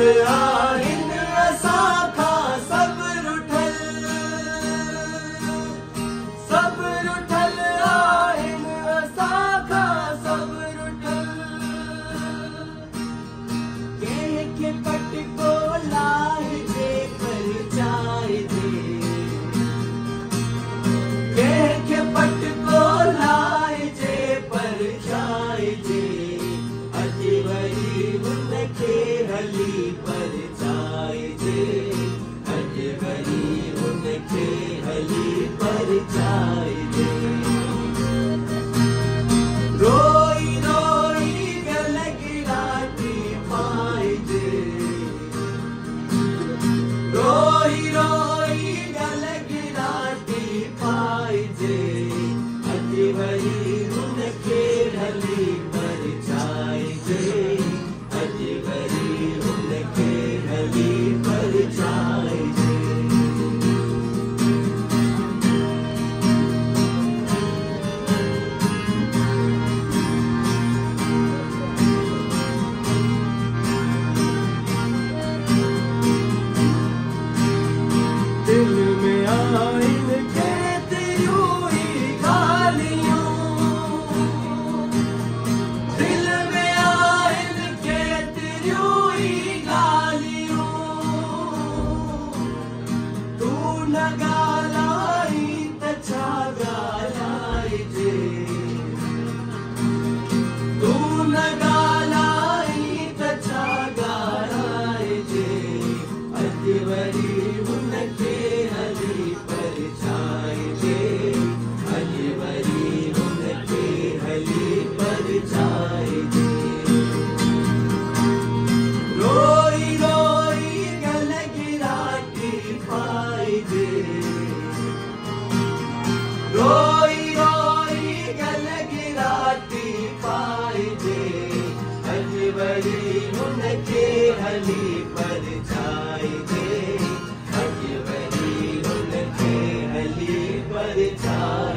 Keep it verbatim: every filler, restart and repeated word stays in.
आहिन असां खां सभु रुठल, सभु रुठल आहिन असां खां सभु रुठल। कंहिंखे पटको लाहिजे पर चाहिजे, कंहिंखे पटको लाहिजे पर चाहिजे, अॼु वरी हुनखे हली पर चाहिजे, अॼु वरी हुनखे हली पर चाहिजे। रोई रोई गल गिराटी पाइजे, रोई रोई गल गिराटी पाइजे, अॼु वरी हुनखे हली पर चाहिजे, अॼु वरी हुनखे हली पर चाहिजे। दिल में आइन केतिरियूं ई ॻाल्हियूं, दिल में आइन केतिरियूं ई ॻाल्हियूं, तूं न ॻाल्हाई त छा ॻाल्हाइजे, तूं न ॻाल्हाई त छा ॻाल्हाइजे, अॼु वरी हुनखे हली पर चाहिजे, अॼु वरी हुनखे हली पर चाहिजे। रोई रोई गल गिराटी पाइजे, रोई रोई गल गिराटी पाइजे, अॼु वरी हुनखे हली पर चाहिजे, अॼु वरी हुनखे हली पर चाहिजे।